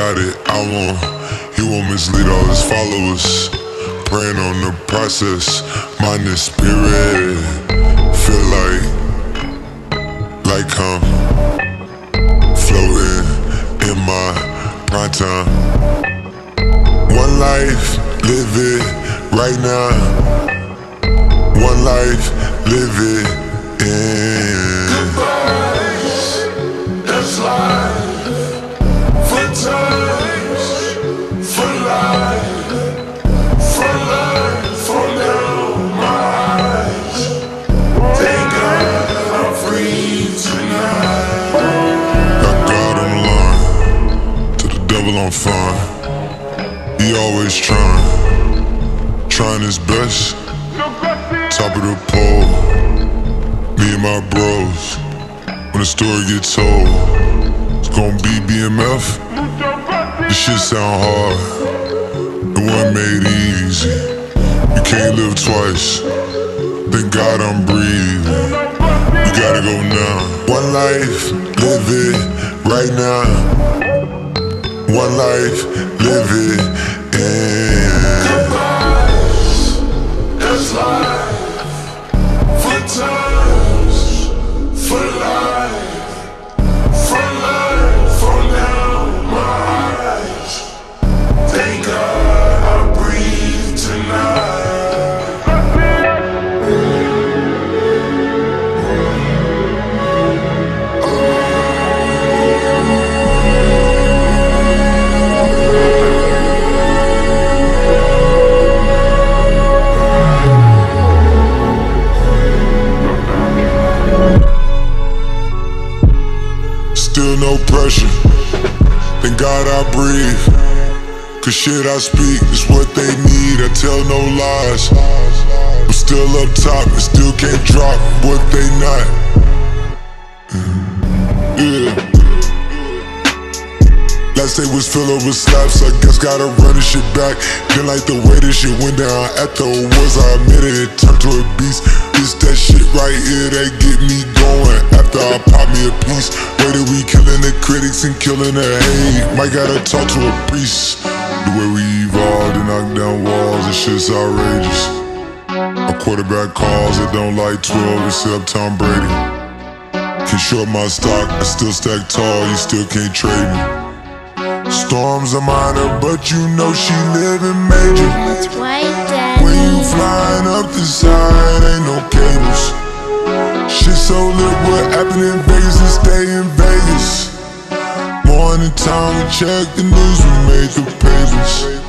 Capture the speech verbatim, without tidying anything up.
got it, I won't. He won't mislead all his followers. Praying on the process, mind and spirit. Feel like, like I'm floating in my prime time. One life, live it right now. One life, live it in. Goodbyes, that's life. For times, for life, for life, for now, my eyes. Thank God I'm free tonight. Got God on the line, to the devil I'm fine. He always trying, trying his best. Top of the pole, me and my bros. When the story gets told, it's gonna be B M F. This shit sound hard, it wasn't made easy. You can't live twice, thank God I'm breathing. You gotta go now. One life, live it right now. One life, live it in. Goodbyes, that's life. For times, for life, for life, for now, my eyes. Thank God I breathe tonight. Still no pressure, thank God I breathe. Cause shit I speak is what they need, I tell no lies. I'm still up top and still can't drop what they not. Yeah. Last day was filled with slaps, I guess gotta run this shit back. Didn't like the way this shit went down at the awards, I admit it, it turned to a beast. It's that shit right here that get me going. After I pop me a piece, way that we killing the critics and killing the hate. Might gotta talk to a priest. The way we evolved and knock down walls, this shit's outrageous. A quarterback calls that don't like twelve except Tom Brady. Can short my stock, I still stack tall, you still can't trade me. Storms are minor, but you know she living major. That's right, Daddy. When you flying up the side, ain't no cables. Shit so lit, what happened in Vegas and stay in Vegas. Morning time, we check the news, we made the papers.